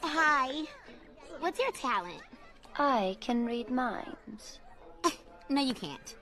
Hi. What's your talent? I can read minds. No, you can't.